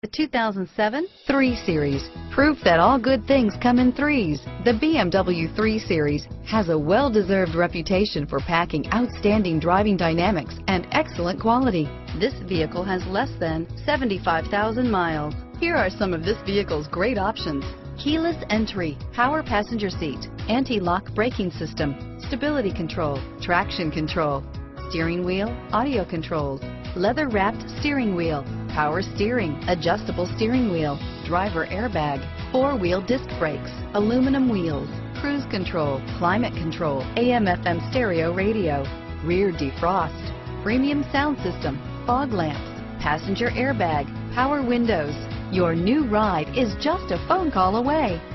The 2007 3 Series. Proof that all good things come in threes. The BMW 3 Series has a well-deserved reputation for packing outstanding driving dynamics and excellent quality. This vehicle has less than 75,000 miles. Here are some of this vehicle's great options: keyless entry, power passenger seat, anti-lock braking system, stability control, traction control, steering wheel audio controls, leather-wrapped steering wheel, power steering, adjustable steering wheel, driver airbag, four-wheel disc brakes, aluminum wheels, cruise control, climate control, AM/FM stereo radio, rear defrost, premium sound system, fog lamps, passenger airbag, power windows. Your new ride is just a phone call away.